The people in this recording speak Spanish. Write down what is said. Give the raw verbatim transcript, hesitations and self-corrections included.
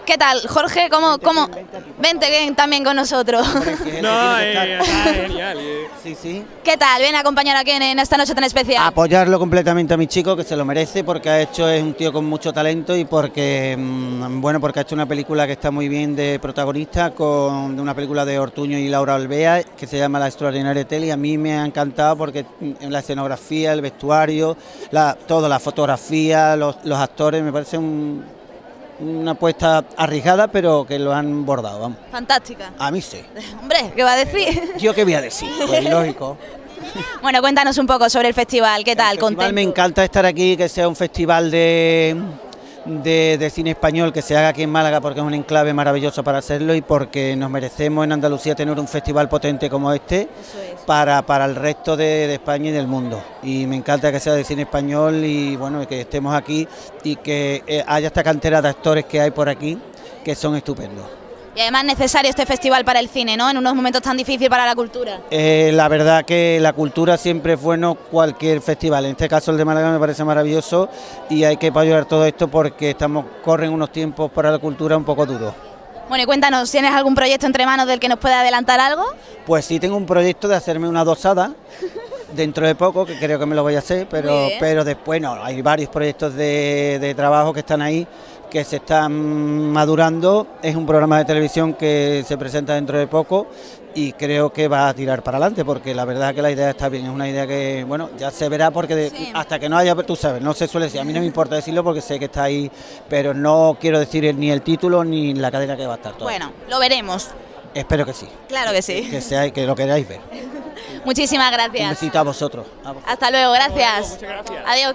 ¿Qué tal, Jorge? ¿Cómo, Vente, cómo? vente aquí, por Vente ven también con nosotros. No, eh, está genial. eh. Sí, sí. ¿Qué tal? Ven a acompañar aquí en, en esta noche tan especial. Apoyarlo completamente a mi chico, que se lo merece, porque ha hecho, es un tío con mucho talento y porque, mmm, bueno, porque ha hecho una película que está muy bien de protagonista, con de una película de Ortuño y Laura Alvea, que se llama La extraordinaria tele, y a mí me ha encantado porque en la escenografía, el vestuario, la, todo, la fotografía, los, los actores, me parece un, una apuesta arriesgada, pero que lo han bordado, vamos. Fantástica. A mí sí. Hombre, ¿qué va a decir? ¿Yo qué voy a decir? Pues lógico. Bueno, cuéntanos un poco sobre el festival, ¿qué tal? El festival, ¿Contento? me encanta estar aquí, que sea un festival de, de, de cine español, que se haga aquí en Málaga, porque es un enclave maravilloso para hacerlo y porque nos merecemos en Andalucía tener un festival potente como este Eso es. para, para el resto de, de España y del mundo. Y me encanta que sea de cine español y bueno, que estemos aquí y que eh, haya esta cantera de actores que hay por aquí, que son estupendos. Y además necesario este festival para el cine, ¿no? En unos momentos tan difíciles para la cultura. Eh, la verdad que la cultura siempre es bueno, cualquier festival, en este caso el de Málaga me parece maravilloso y hay que apoyar todo esto porque estamos corren unos tiempos para la cultura un poco duros. Bueno, y cuéntanos, ¿tienes algún proyecto entre manos del que nos pueda adelantar algo? Pues sí, tengo un proyecto de hacerme una dosada dentro de poco, que creo que me lo voy a hacer, pero, Muy bien. pero después no, hay varios proyectos de, de trabajo que están ahí, que se están madurando. Es un programa de televisión que se presenta dentro de poco y creo que va a tirar para adelante, porque la verdad que la idea está bien, es una idea que, bueno, ya se verá, porque de, Sí. hasta que no haya, tú sabes, no se suele decir, a mí no me importa decirlo porque sé que está ahí, pero no quiero decir ni el título ni la cadena que va a estar todo. Bueno, lo veremos. Espero que sí, Claro que sí. que, sea, que lo queráis ver. Muchísimas Un gracias. besito a vosotros. A vosotros. Hasta luego, gracias. Muchas gracias. Adiós.